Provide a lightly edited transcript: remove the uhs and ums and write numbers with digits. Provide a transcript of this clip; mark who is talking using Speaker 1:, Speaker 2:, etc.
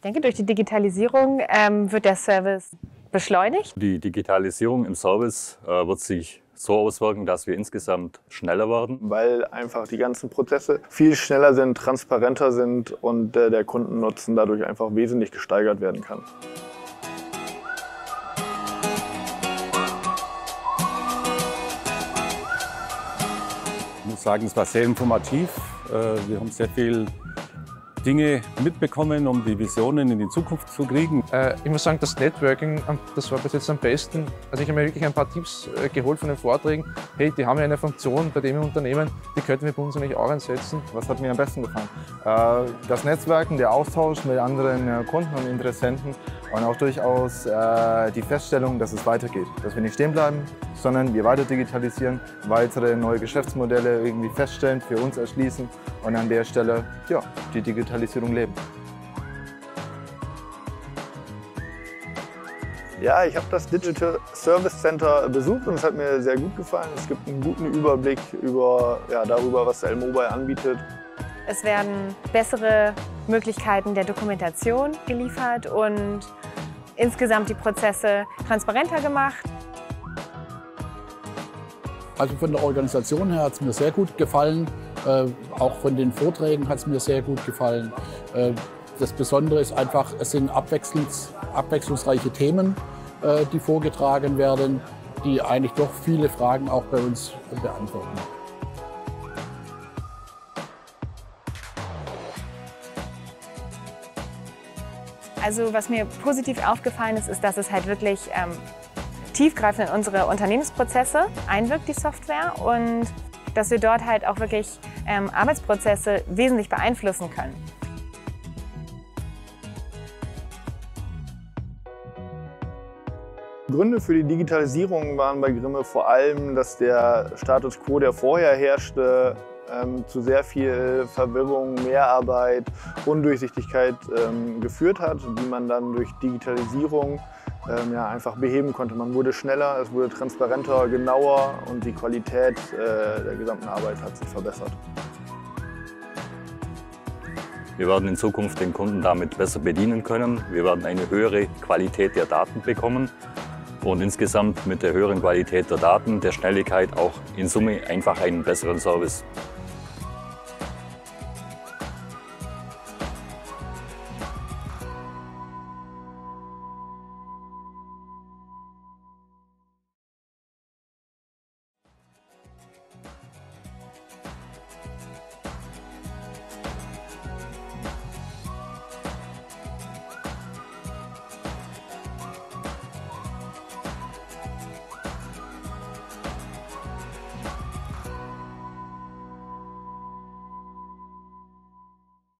Speaker 1: denke, durch die Digitalisierung wird der Service beschleunigt.
Speaker 2: Die Digitalisierung im Service wird sich so auswirken, dass wir insgesamt schneller werden.
Speaker 3: Weil einfach die ganzen Prozesse viel schneller sind, transparenter sind und der Kundennutzen dadurch einfach wesentlich gesteigert werden kann.
Speaker 4: Ich muss sagen, es war sehr informativ. Wir haben sehr viele Dinge mitbekommen, um die Visionen in die Zukunft zu kriegen.
Speaker 5: Ich muss sagen, das Networking, das war bis jetzt am besten. Also ich habe mir wirklich ein paar Tipps geholt von den Vorträgen. Hey, die haben ja eine Funktion bei dem Unternehmen, die könnten wir bei uns nämlich auch einsetzen.
Speaker 6: Was hat mir am besten gefallen? Das Netzwerken, der Austausch mit anderen Kunden und Interessenten und auch durchaus die Feststellung, dass es weitergeht. Dass wir nicht stehen bleiben, sondern wir weiter digitalisieren, weitere neue Geschäftsmodelle irgendwie feststellen, für uns erschließen und an der Stelle ja, die Digitalisierung leben.
Speaker 3: Ja, ich habe das Digital Service Center besucht und es hat mir sehr gut gefallen. Es gibt einen guten Überblick darüber, was L-Mobile anbietet.
Speaker 1: Es werden bessere Möglichkeiten der Dokumentation geliefert und insgesamt die Prozesse transparenter gemacht.
Speaker 7: Also von der Organisation her hat es mir sehr gut gefallen. Auch von den Vorträgen hat es mir sehr gut gefallen. Das Besondere ist einfach, es sind abwechslungsreiche Themen, die vorgetragen werden, die eigentlich doch viele Fragen auch bei uns beantworten.
Speaker 1: Also was mir positiv aufgefallen ist, ist, dass es halt wirklich tiefgreifend in unsere Unternehmensprozesse einwirkt, die Software, und dass wir dort halt auch wirklich Arbeitsprozesse wesentlich beeinflussen können.
Speaker 3: Gründe für die Digitalisierung waren bei Grimme vor allem, dass der Status quo, der vorher herrschte, zu sehr viel Verwirrung, Mehrarbeit, Undurchsichtigkeit geführt hat, die man dann durch Digitalisierung einfach beheben konnte. Man wurde schneller, es wurde transparenter, genauer und die Qualität der gesamten Arbeit hat sich verbessert.
Speaker 2: Wir werden in Zukunft den Kunden damit besser bedienen können. Wir werden eine höhere Qualität der Daten bekommen und insgesamt mit der höheren Qualität der Daten, der Schnelligkeit auch in Summe einfach einen besseren Service.